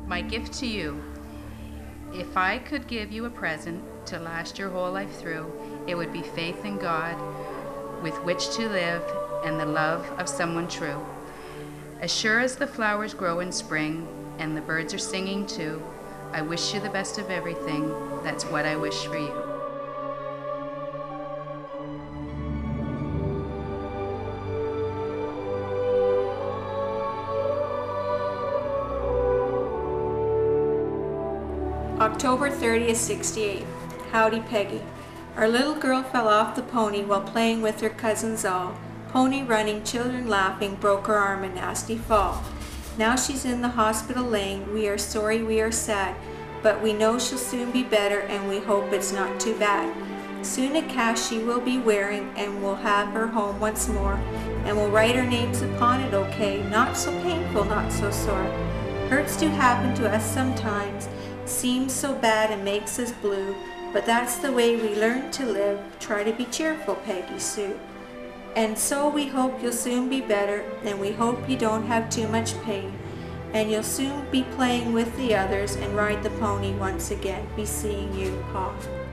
My gift to you. If I could give you a present to last your whole life through, it would be faith in God with which to live and the love of someone true. As sure as the flowers grow in spring and the birds are singing too, I wish you the best of everything. That's what I wish for you. October 30th, 68. Howdy, Peggy. Our little girl fell off the pony while playing with her cousins all. Pony running, children laughing, broke her arm, a nasty fall. Now she's in the hospital laying. We are sorry, we are sad, but we know she'll soon be better and we hope it's not too bad. Soon a cast she will be wearing and we'll have her home once more, and we'll write our names upon it, okay? Not so painful, not so sore. Hurts do happen to us sometimes, seems so bad and makes us blue, but that's the way we learn to live. Try to be cheerful, Peggy Sue. And so we hope you'll soon be better, and we hope you don't have too much pain, and you'll soon be playing with the others and ride the pony once again. Be seeing you, Pa.